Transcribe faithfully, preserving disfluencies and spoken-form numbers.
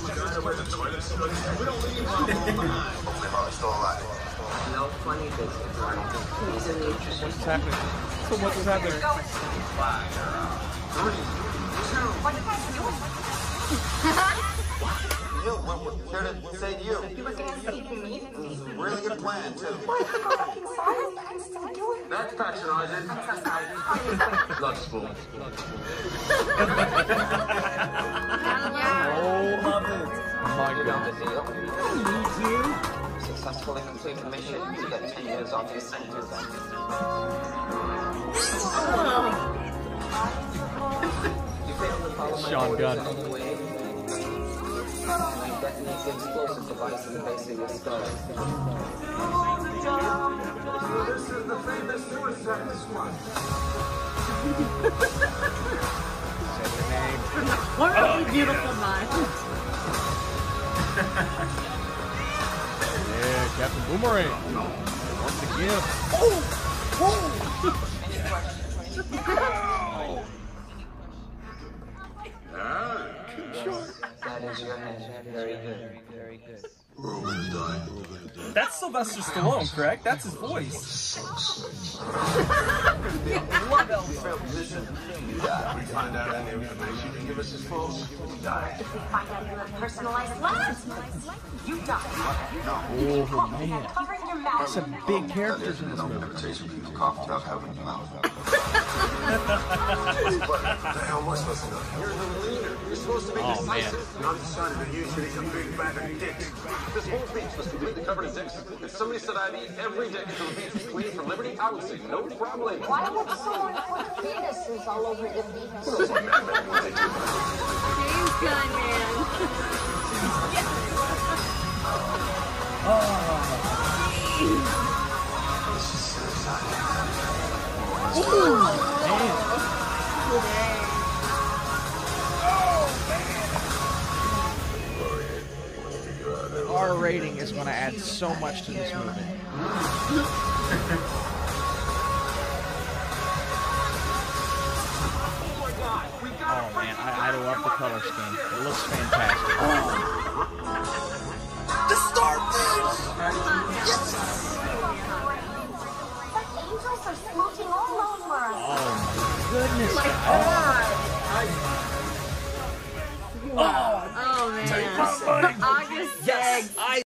still alive. No funny business. He's in the interest. What's happening? So what's happening? Five, three, two. What are you guys doing? You, we're, we're here to save you. You were saving me? Really good plan, too. What? I'm sorry. I'm still doing it. That's patronizing. I'm so sorry. Love spoon. Oh, love it. My You know God. the deal. Successfully complete the mission. You get ten years off your sentence. You failed to follow my Sean orders Gunn. anyway. I detonate the explosive device in the base of your skull. This is the famous suicide squad. Say the name. What a beautiful mind. Yeah, Captain Boomerang. Once again. Oh! That is your head. Very good. Very good. That's Sylvester Stallone, correct? That's his voice. What else? You die. If we find out any information you give us is false, you die. If we find out you have personalized lives, you die. Oh, man. Covering your mouth. Some big characters in this movie. Meditation people cough without having a mouth. What the hell am I supposed to know? You're the leader. You're supposed to be Oh, man. decisive. Not decided to use these big bag of dicks. This whole beach was completely covered in dicks. If somebody said I'd eat every dick until the beach was clean for liberty, I would say no problem. Why would someone put fetuses all over the beach? James Gunn, man. R rating is going to add so much to this movie. Oh man, I, I love the color scheme. It looks fantastic. The starfish! But angels are smooching all over us. Oh my goodness. Oh, man. August sixth. I